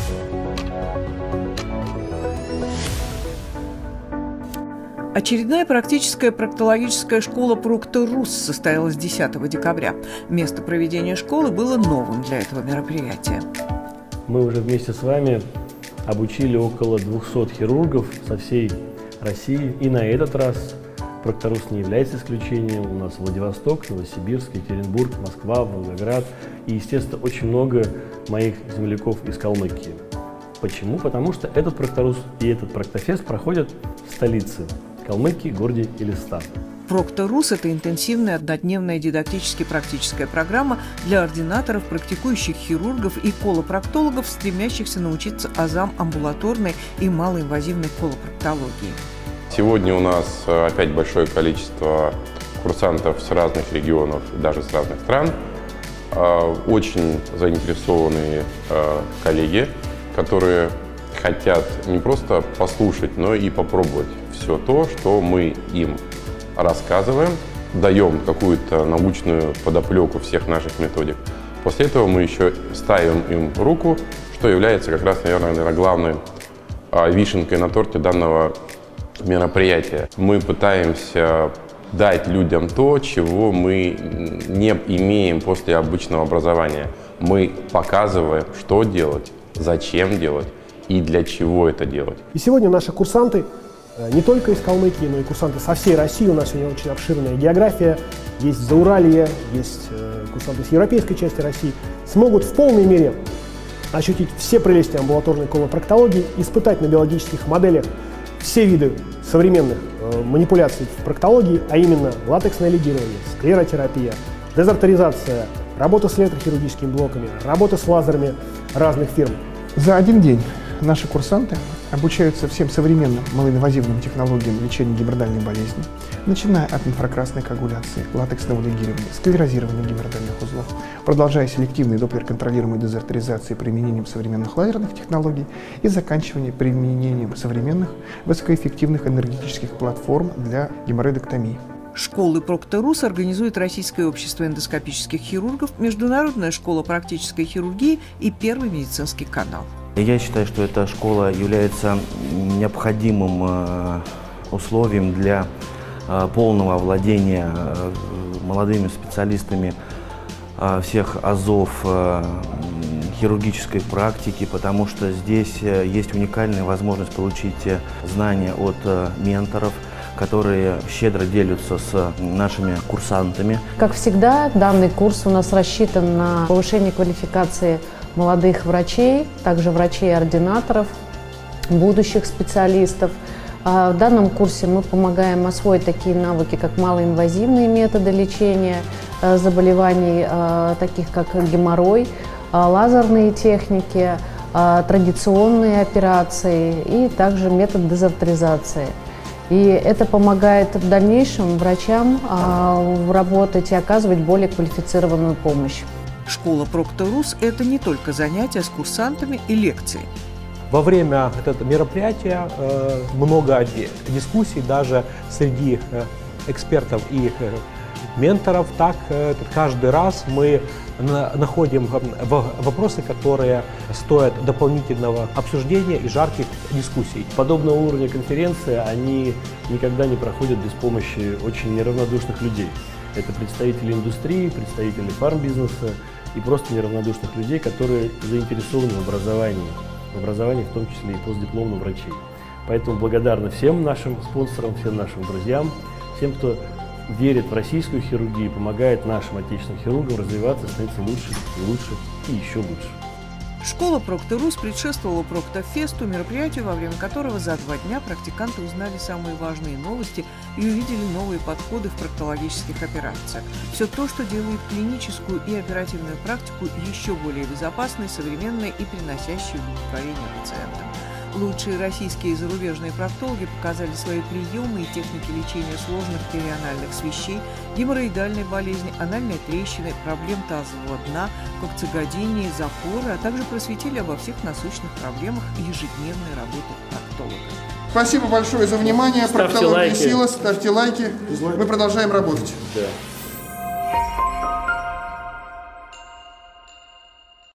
Очередная практическая проктологическая школа «Прокторус» состоялась 10 декабря. Место проведения школы было новым для этого мероприятия. Мы уже вместе с вами обучили около 200 хирургов со всей России. И на этот раз «Прокторус» не является исключением. У нас Владивосток, Новосибирск, Екатеринбург, Москва, Волгоград и, естественно, очень много моих земляков из Калмыкии. Почему? Потому что этот «Прокторус» и этот «Проктофест» проходят в столице Калмыкии, городе Элистан. «Прокторус» – это интенсивная однодневная дидактически-практическая программа для ординаторов, практикующих хирургов и колопроктологов, стремящихся научиться азам амбулаторной и малоинвазивной колопроктологии. Сегодня у нас опять большое количество курсантов с разных регионов, даже с разных стран. Очень заинтересованные коллеги, которые хотят не просто послушать, но и попробовать все то, что мы им рассказываем, даем какую-то научную подоплеку всех наших методик. После этого мы еще ставим им руку, что является как раз, наверное, главной вишенкой на торте данного мероприятия. Мы пытаемся дать людям то, чего мы не имеем после обычного образования. Мы показываем, что делать, зачем делать и для чего это делать. И сегодня наши курсанты не только из Калмыкии, но и курсанты со всей России. У нас сегодня очень обширная география. Есть Зауралье, есть курсанты с европейской части России. Смогут в полной мере ощутить все прелести амбулаторной колопроктологии, испытать на биологических моделях все виды современных манипуляций в проктологии, а именно латексное лигирование, склеротерапия, дезартеризация, работа с электрохирургическими блоками, работа с лазерами разных фирм. За один день наши курсанты обучаются всем современным малоинвазивным технологиям лечения геморроидальной болезни, начиная от инфракрасной коагуляции, латексного лигирования, склерозирования геморроидальных узлов, продолжая селективной доплер-контролируемой дезартеризации применением современных лазерных технологий и заканчивая применением современных высокоэффективных энергетических платформ для геморроидоктомии. Школы «Прокторус» организует Российское общество эндоскопических хирургов, Международная школа практической хирургии и Первый медицинский канал. Я считаю, что эта школа является необходимым условием для полного овладения молодыми специалистами всех азов хирургической практики, потому что здесь есть уникальная возможность получить знания от менторов, которые щедро делятся с нашими курсантами. Как всегда, данный курс у нас рассчитан на повышение квалификации молодых врачей, также врачей-ординаторов, будущих специалистов. В данном курсе мы помогаем освоить такие навыки, как малоинвазивные методы лечения заболеваний, таких как геморрой, лазерные техники, традиционные операции и также метод дезартеризации. И это помогает в дальнейшем врачам работать и оказывать более квалифицированную помощь. Школа «Прокторус» – это не только занятия с курсантами и лекции. Во время этого мероприятия много дискуссий даже среди экспертов и менторов. Так, каждый раз мы находим вопросы, которые стоят дополнительного обсуждения и жарких дискуссий. Подобного уровня конференции, они никогда не проходят без помощи очень неравнодушных людей. Это представители индустрии, представители фармбизнеса и просто неравнодушных людей, которые заинтересованы в образовании в том числе и постдипломных врачей. Поэтому благодарны всем нашим спонсорам, всем нашим друзьям, всем, кто верит в российскую хирургию и помогает нашим отечественным хирургам развиваться, становиться лучше и лучше и еще лучше. Школа «Прокторус» предшествовала Проктофесту, мероприятию, во время которого за 2 дня практиканты узнали самые важные новости и увидели новые подходы в проктологических операциях. Все то, что делает клиническую и оперативную практику еще более безопасной, современной и приносящей удовлетворение пациентам. Лучшие российские и зарубежные проктологи показали свои приемы и техники лечения сложных перианальных свищей, геморроидальной болезни, анальной трещины, проблем тазового дна, кокцегодения, запоры, а также просветили обо всех насущных проблемах ежедневной работы проктолога. Спасибо большое за внимание. Проктология сила, ставьте лайки. Мы продолжаем работать. Да.